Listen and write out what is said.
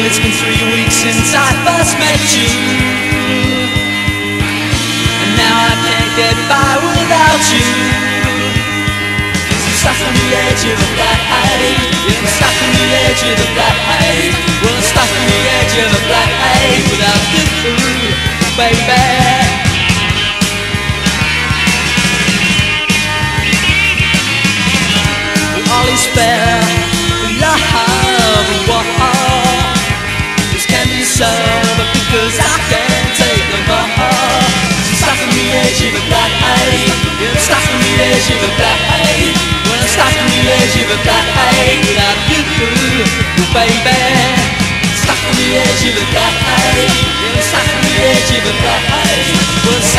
It's been 3 weeks since I first met you, and now I can't get by without you. 'Cause I'm stuck on the edge of a black haze. Yeah, I'm stuck on the edge of a black haze. Well, I'm stuck on the edge of a black haze without you, baby. All is fair in love and war. This can be solved because I can't take no more. I'm stuck on the edge of a black haze. Yeah, I'm stuck on the edge of a black haze. Well, I'm stuck on the edge of a black haze without you, baby. Stuck on the edge of a black haze. Yeah, I'm stuck on the edge of a black haze. Well,